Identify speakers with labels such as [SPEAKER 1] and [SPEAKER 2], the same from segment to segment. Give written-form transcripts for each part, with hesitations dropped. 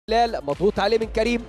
[SPEAKER 1] مضغوط عليه من كريم.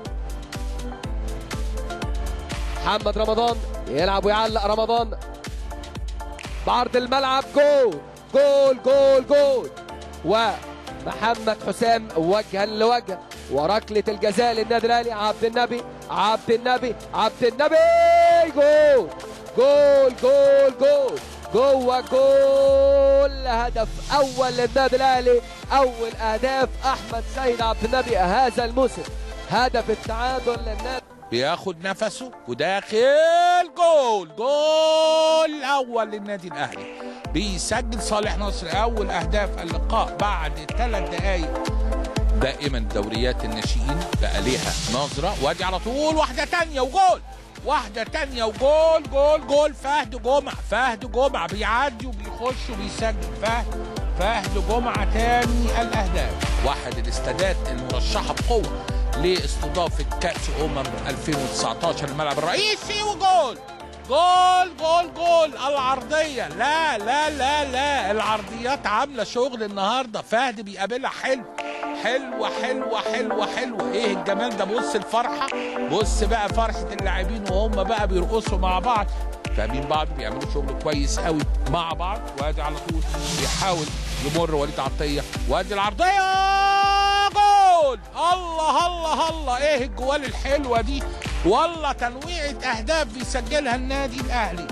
[SPEAKER 1] محمد رمضان يلعب ويعلق رمضان بعرض الملعب. جول جول جول جول. ومحمد حسام وجها لوجه وركله الجزاء للنادي الاهلي. عبد النبي عبد النبي عبد النبي. جول جول جول جول جوه جول. هدف اول للنادي الاهلي. اول اهداف احمد سيد عبد النبي هذا الموسم. هدف التعادل للنادي.
[SPEAKER 2] بياخد نفسه وداخل. جول جول اول للنادي الاهلي. بيسجل صالح نصر اول اهداف اللقاء بعد 3 دقائق. دائما دوريات الناشئين بقى ليها نظره. وادي على طول واحده ثانيه وجول. واحده ثانيه وجول. جول جول. فهد جمعه. فهد جمعه بيعدي وبيخش وبيسجل. فهد جمعه ثاني الاهداف. واحد الاستادات المرشحه بقوه لاستضافه كاس 2019 الملعب الرئيسي. وجول جول جول جول. العرضيه لا لا لا لا. العرضيات عامله شغل النهارده. فهد بيقابلها حلو. حلوه حلوه حلوه حلوه. ايه الجمال ده. بص الفرحه. بص بقى فرحه اللاعبين وهم بقى بيرقصوا مع بعض فاهمين بعض. بيعملوا شغل كويس قوي مع بعض. وادي على طول بيحاول يمر وليد عطيه. وادي العرضيه. جول. الله الله الله. ايه الجوال الحلوه دي. والله تنويعه اهداف بيسجلها النادي الاهلي.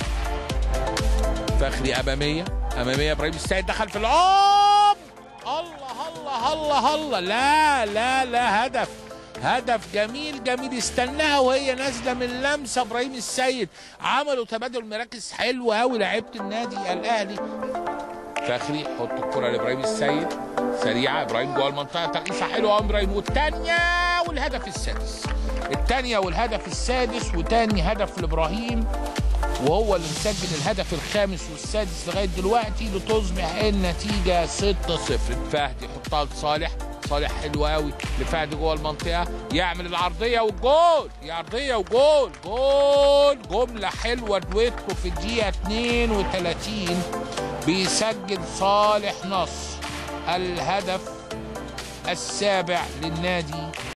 [SPEAKER 2] فخري اماميه ابراهيم السيد دخل في العمق. الله الله الله الله. لا لا لا. هدف جميل جميل. استناها وهي نازله من لمسه ابراهيم السيد. عملوا تبادل مراكز حلو قوي لعيبه النادي الاهلي. فخري حط الكره لابراهيم السيد سريعه. ابراهيم جوه المنطقه. ترقيصه حلوه قوي ابراهيم. والثانيه والهدف السادس. الثانيه والهدف السادس. وثاني هدف لابراهيم وهو اللي مسجل الهدف الخامس والسادس لغايه دلوقتي لتصبح النتيجه 6-0. فهد يحطها لصالح. صالح حلو قوي لفهد جوه المنطقه. يعمل العرضيه والجول. عرضيه وجول. جول. جمله حلوه دويتو في الدقيقه 32. بيسجل صالح نصر الهدف السابع للنادي